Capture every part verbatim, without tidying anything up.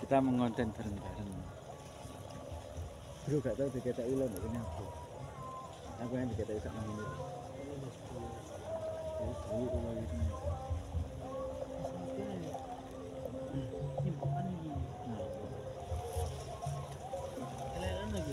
kita mengonten bareng-bareng. Bro gak tau diketek ulo nek kene aku. Aku yang diketek sak nang ngene. Ya duwe ulo iki. Ini bukan ini. Kalian lagi.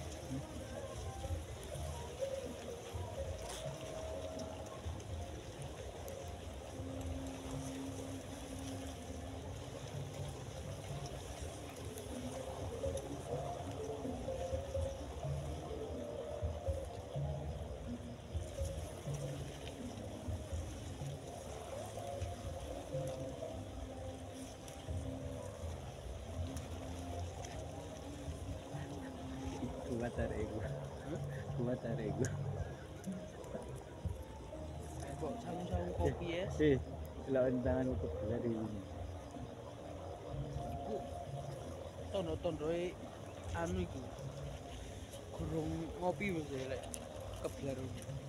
Kuat arek iku. Kuat arek iku. Kok saung-saung kopi ya? Eh, lawan tangan untuk dari ini. Iku tondo-tondoe anu iku. Gurung ngopi wis lek keblaru.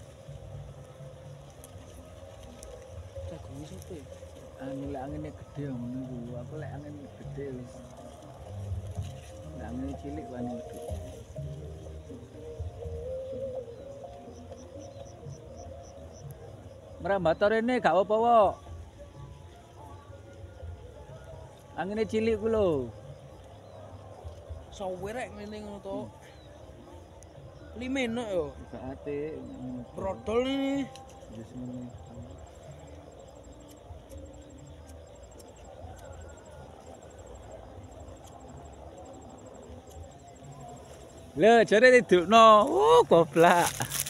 Jagung sopo ya? Angin lek angine gede ngono iku. Aku lek angin gede wis. Lek angin cilik wani metu. Merambat rene gak apa-apa, Wok. Angine cilik ku lho. Sawerek ngene ngono to. Limenek yo. Saate Brodol ini. wis ngene. Lho, jare didukno. Uh, goblok.